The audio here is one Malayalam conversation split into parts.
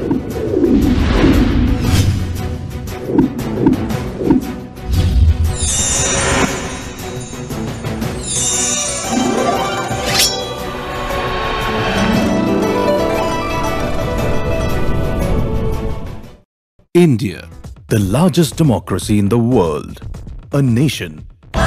India, the largest democracy in the world, a nation.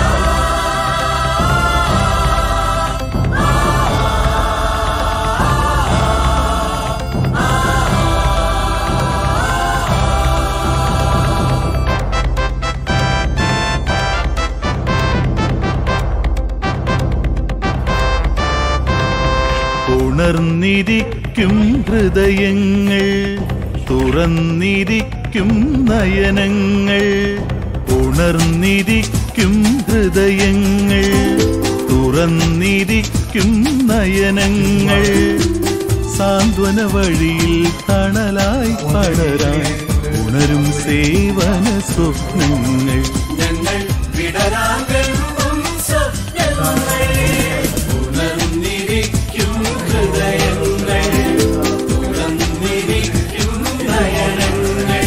ഉണർന്നിരിക്കും ഹൃദയങ്ങൾ, തുറന്നിരിക്കും നയനങ്ങൾ. ഉണർന്നിരിക്കും ഹൃദയങ്ങൾ, തുറന്നിരിക്കും നയനങ്ങൾ. സാന്ത്വന വഴിയിൽ തണലായി പടരാൻ ഉണരും സേവന സ്വപ്നങ്ങൾ. ഞങ്ങൾ വിടരാൻ വെമ്പും സ്വപ്നങ്ങൾ. ഉണർന്നിരിക്കും ഹൃദയങ്ങൾ, തുറന്നിരിക്കും നയനങ്ങൾ.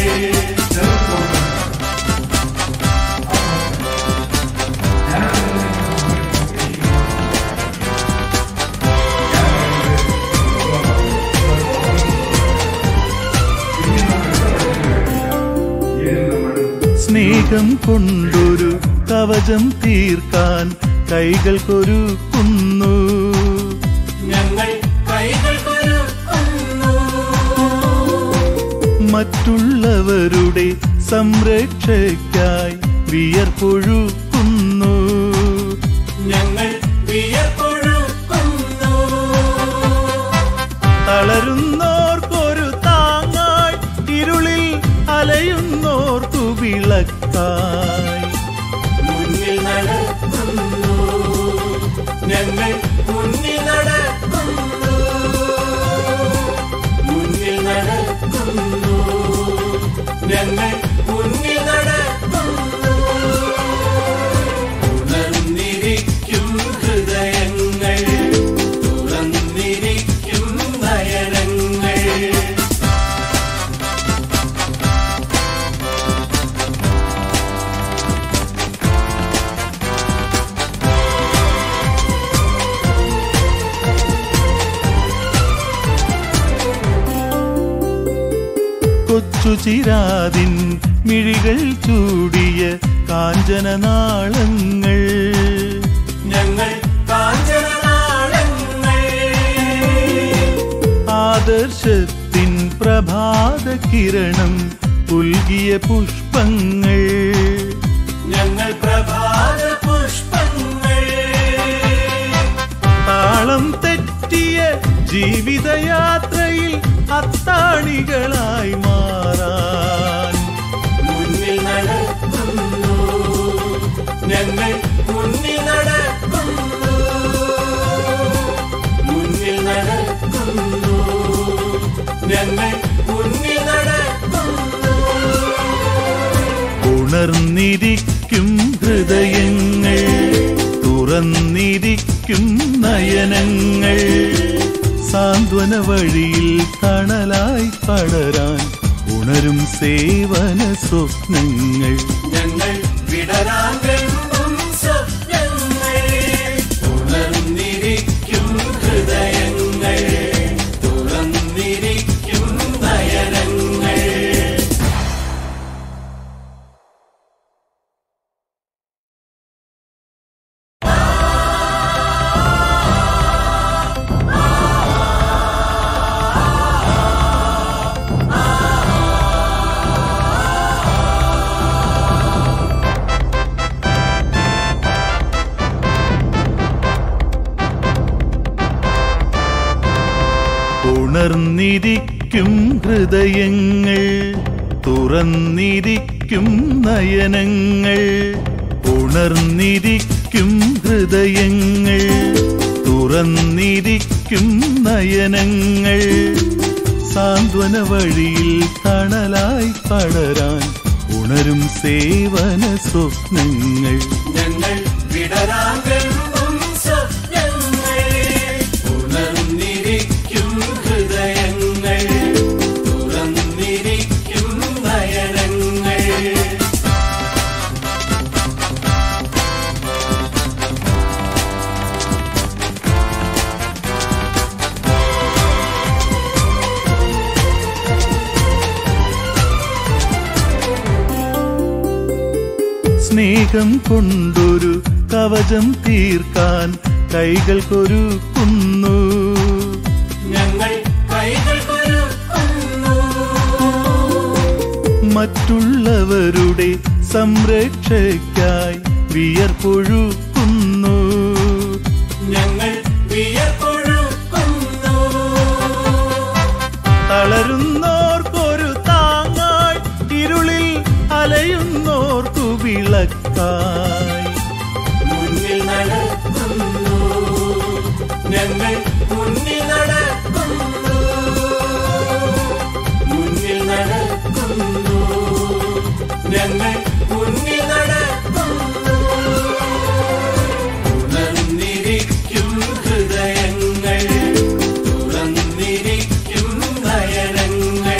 സ്നേഹം കൊണ്ടൊരു കവചം തീർക്കാൻ കൈകൾ കൊരുക്കുന്നു ഞങ്ങൾ. കൈകൾ കൊരുക്കുന്നു മറ്റുള്ളവരുടെ സംരക്ഷയ്ക്കായി വിയർപ്പൊഴുക്കുന്നു ഞങ്ങൾ. വിയർപ്പൊഴുക്കുന്നു തളരുന്നോർക്കൊരു താങ്ങായി, ഇരുളിൽ അലയുന്നോർക്കു വിളക്കായി മുന്നിൽ നടക്കുന്നു ഞങ്ങൾ. മുന്നിൽ നടക്കുന്നു, മുന്നിൽ നടക്കുന്നു ഞങ്ങൾ. മുന്നിൽ നടക്കുന്നു. ഉണർന്നിരിക്കും ഹൃദയങ്ങൾ, തുറന്നിരിക്കും നയനങ്ങൾ. കൊച്ചുചിരാതിൻ മിഴികൾ ചൂടിയ കാഞ്ചനനാളങ്ങൾ ഞങ്ങൾ. കാഞ്ചനനാളങ്ങൾ ആദർശത്തിൻ പ്രഭാത കിരണം പുൽകിയ പുഷ്പങ്ങൾ ഞങ്ങൾ. പ്രഭാത പുഷ്പങ്ങൾ താളം തെറ്റിയ ജീവിതയാത്രയിൽ അത്താണികളായി മാറാൻ മുന്നിൽ നടക്കുന്നു ഞങ്ങൾ. മുന്നിൽ നടക്കുന്നു, മുന്നിൽ നടക്കുന്നു ഞങ്ങൾ. മുന്നിൽ നടക്കുന്നു. ഉണർന്നിരിക്കും ഹൃദയങ്ങൾ, തുറന്നിരിക്കും നയനങ്ങൾ. സാന്ത്വന വഴിയിൽ തണലായി പടരാൻ ഉണരും സേവന സ്വപ്നങ്ങൾ. ഞങ്ങൾ വിടരാൻ വെമ്പും സ്വപ്നങ്ങൾ. ഉണർന്നിരിക്കും ഹൃദയങ്ങൾ, തുറന്നിരിക്കും നയനങ്ങൾ. ഉണർന്നിരിക്കും ഹൃദയങ്ങൾ, തുറന്നിരിക്കും നയനങ്ങൾ. ഉണർന്നിരിക്കും ഹൃദയങ്ങൾ, തുറന്നിരിക്കും നയനങ്ങൾ. സാന്ത്വന വഴിയിൽ തണലായി പടരാൻ ഉണരും സേവന സ്വപ്നങ്ങൾ. ഞങ്ങൾ വിടരാൻ വെമ്പും സ്വപ്നങ്ങൾ. ഉണർന്നിരിക്കും ഹൃദയങ്ങൾ, തുറന്നിരിക്കും സ്നേഹം കൊണ്ടൊരു കവചം തീർക്കാൻ കൈകൾക്കൊരുക്കുന്നു. ഞങ്ങൾ കൈകൾക്കൊരുക്കുന്നു. മറ്റുള്ളവരുടെ സംരക്ഷയ്ക്കായി വിയർപ്പൊഴുക്കുന്നു. ഞങ്ങൾ വിയർപ്പൊഴുക്കുന്നു. തളരുന്നോർക്കൊരു താങ്ങായി, ഇരുളിൽ അലയുന്നോർക്കു വിളക്കായി മുന്നിൽ നടക്കുന്നു. ഞങ്ങൾ മുന്നിൽ നടക്കുന്നു. മുന്നിൽ നടക്കുന്നു. ഞങ്ങൾ മുന്നിൽ നടക്കുന്നു. ഉണർന്നിരിക്കും ഹൃദയങ്ങൾ, തുറന്നിരിക്കും നയനങ്ങൾ.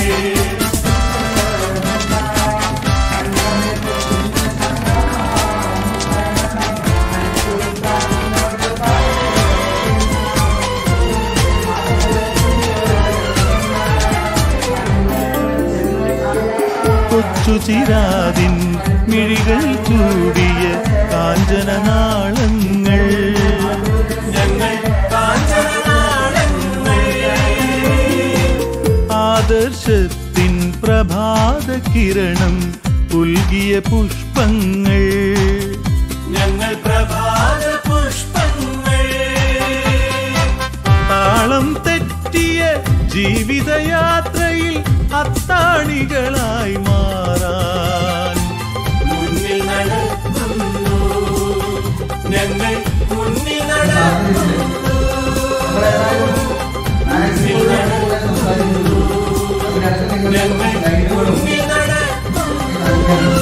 കൊച്ചുചിരാതിൻ മിഴികൾ ചൂടിയ കാഞ്ചനനാളങ്ങൾ. ഞങ്ങൾ കാഞ്ചനനാളങ്ങൾ. ആദർശത്തിൻ പ്രഭാത കിരണം പുൽകിയ പുഷ്പങ്ങൾ. ഞങ്ങൾ പ്രഭാത പുഷ്പങ്ങൾ. താളം തെറ്റിയ ജീവിതയാത്രയിൽ അത്താണികളായി മാറാൻ മുന്നിൽ നടക്കുന്നു. ഞങ്ങൾ മുന്നിൽ നടക്കുന്നു. മുന്നിൽ നടക്കുന്നു. ഞങ്ങൾ മുന്നിൽ നടക്കുന്നു.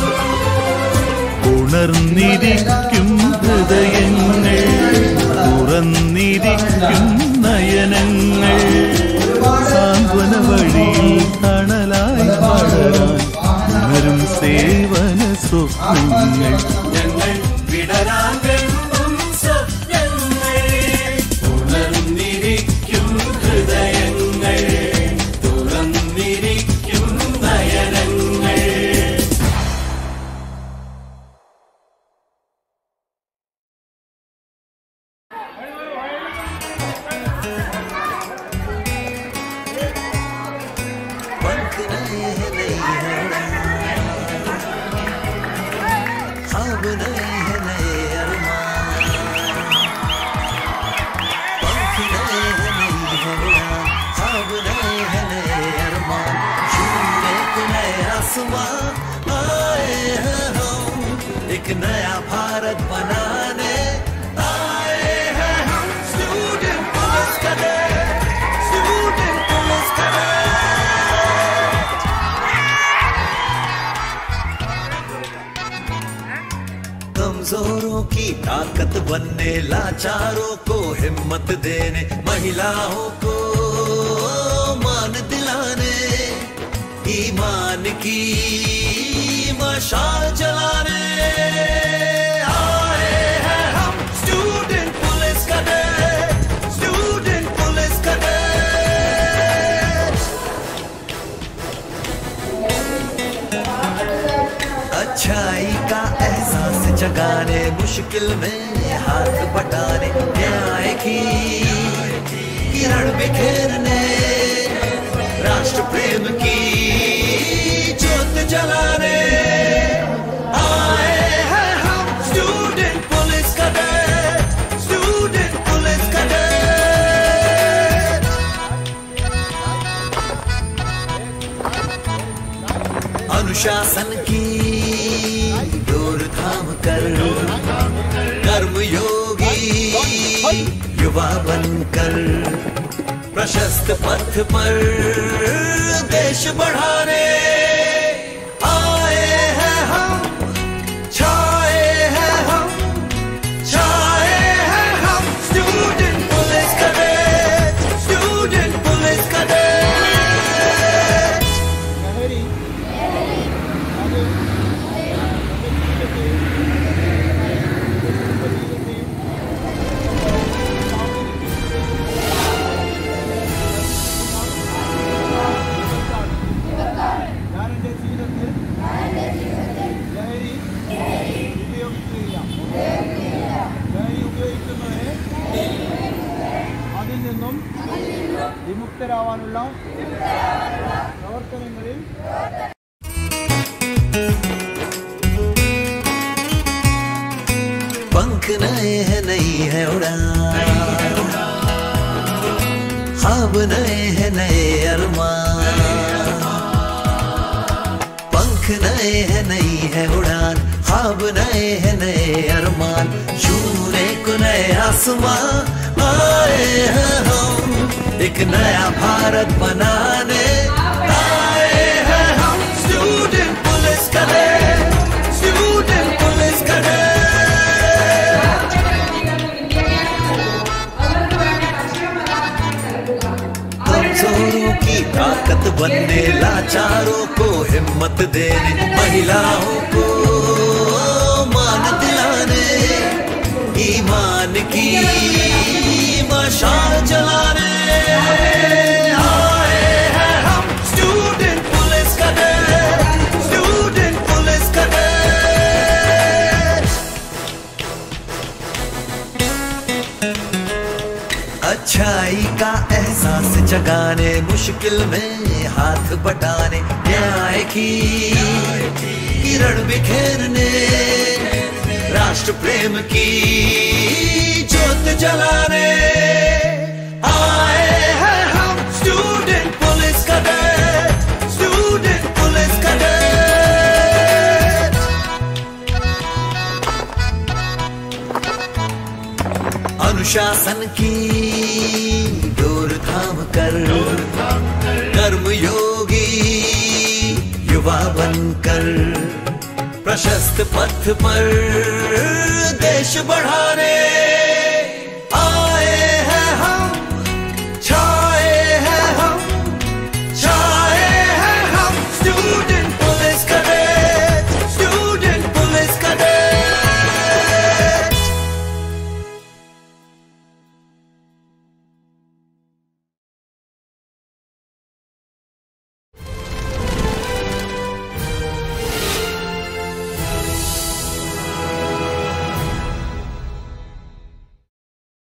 ഉണർന്നിരിക്കും ഹൃദയങ്ങൾ, തുറന്നിരിക്കും നയനങ്ങൾ. സാന്ത്വന വഴിയിൽ തണലായി പടരാൻ ഉണരും സേവന സ്വപ്നങ്ങൾ. ഞങ്ങൾ വിടരാൻ വെമ്പും സ്വപ്നങ്ങൾ. ഉണർന്നിരിക്കും ഹൃദയങ്ങൾ, തുറന്നിരിക്കും നയനങ്ങൾ. एक नया भारत बनाने आए हैं हम, student police cadet, student police cadet. कमजोरों की ताकत बनने, लाचारों को हिम्मत देने, महिलाओं को मान दिलाने, ईमान की मशाल जलाने आए हैं हम, student police cadet, student police cadet. अच्छाई का एहसास जगाने, मुश्किल में हाथ बटाने, न्याय की किरण बिखेरने, राष्ट्र प्रेम की ज्योत जलाने आए हैं हम, student police cadet, student police cadet. अनुशासन की डोर थाम कर, कर्मयोगी युवा बनकर, प्रशस्त पथ पर देश बढ़ाने आए हैं हम, छाए हैं हम, छाए हैं हम, student police cadet, student police cadet. ख्वाब नए हैं नए अरमान, पंख नए हैं नई है उड़ान, ख्वाब नए हैं नए अरमान, छूने को नए आसमां आए हैं हम, एक नया भारत बनाने आए हैं हम। Student police cadet, student police cadet. कमजोरों की ताकत बनने, लाचारों को हिम्मत देने, महिलाओं को मान दिलाने, ईमान की मशाल जलाने आए हैं हम। Student police cadet, student police cadet. अच्छाई का एहसास जगाने, मुश्किल में हाथ बटाने, न्याय की किरण बिखेरने, राष्ट्र प्रेम की ज्योत जलाने आए हैं हम। Student police cadet, student police cadet. अनुशासन की डोर थाम कर, कर्मयोगी युवा बनकर, प्रशस्त पथ पर देश बढ़ाने